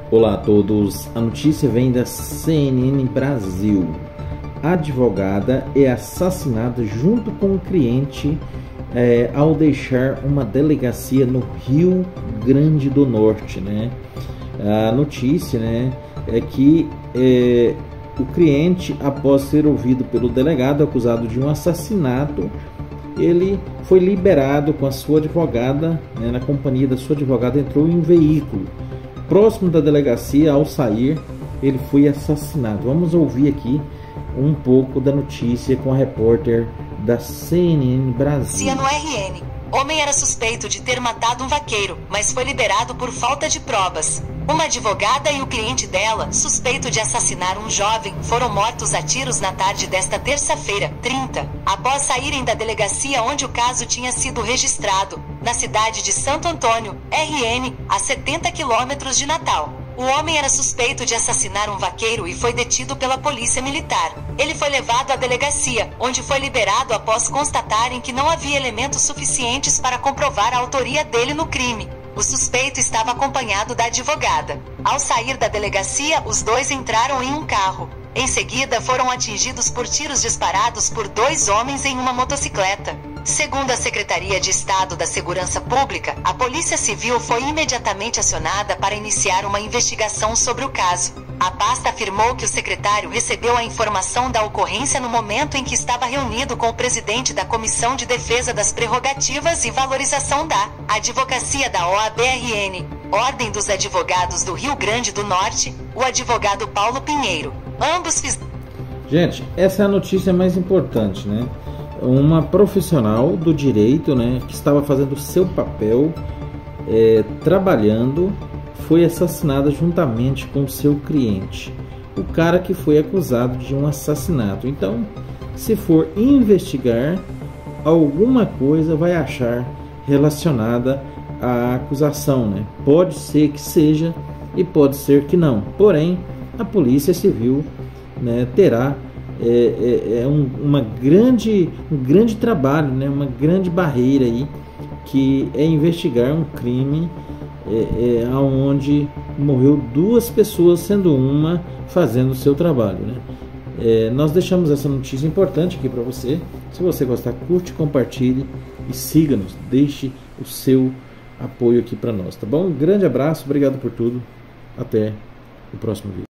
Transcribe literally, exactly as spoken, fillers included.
Olá a todos, a notícia vem da C N N Brasil. A advogada é assassinada junto com o cliente é, ao deixar uma delegacia no Rio Grande do Norte, né? A notícia, né, é que é, o cliente, após ser ouvido pelo delegado acusado de um assassinato, ele foi liberado com a sua advogada, né, na companhia da sua advogada, entrou em um veículo. Próximo da delegacia, ao sair, ele foi assassinado. Vamos ouvir aqui um pouco da notícia com a repórter da C N N Brasil. No R N, homem era suspeito de ter matado um vaqueiro, mas foi liberado por falta de provas. Uma advogada e o cliente dela, suspeito de assassinar um jovem, foram mortos a tiros na tarde desta terça-feira, trinta, após saírem da delegacia onde o caso tinha sido registrado, na cidade de Santo Antônio, R N, a setenta quilômetros de Natal. O homem era suspeito de assassinar um vaqueiro e foi detido pela polícia militar. Ele foi levado à delegacia, onde foi liberado após constatarem que não havia elementos suficientes para comprovar a autoria dele no crime. O suspeito estava acompanhado da advogada. Ao sair da delegacia, os dois entraram em um carro. Em seguida, foram atingidos por tiros disparados por dois homens em uma motocicleta. Segundo a Secretaria de Estado da Segurança Pública, a Polícia Civil foi imediatamente acionada para iniciar uma investigação sobre o caso. A pasta afirmou que o secretário recebeu a informação da ocorrência no momento em que estava reunido com o presidente da Comissão de Defesa das Prerrogativas e Valorização da Advocacia da O A B R N, Ordem dos Advogados do Rio Grande do Norte, o advogado Paulo Pinheiro. Ambos fizeram... Gente, essa é a notícia mais importante, né? Uma profissional do direito, né, que estava fazendo o seu papel, é, trabalhando, foi assassinada juntamente com o seu cliente, o cara que foi acusado de um assassinato. Então, se for investigar, alguma coisa vai achar relacionada à acusação, né? Pode ser que seja e pode ser que não. Porém, a Polícia Civil, né, terá É, é, é um, uma grande, um grande trabalho, né? Uma grande barreira aí, que é investigar um crime é, é, onde morreu duas pessoas, sendo uma fazendo o seu trabalho, né? É, nós deixamos essa notícia importante aqui para você. Se você gostar, curte, compartilhe e siga-nos. Deixe o seu apoio aqui para nós, tá bom? Um grande abraço, obrigado por tudo. Até o próximo vídeo.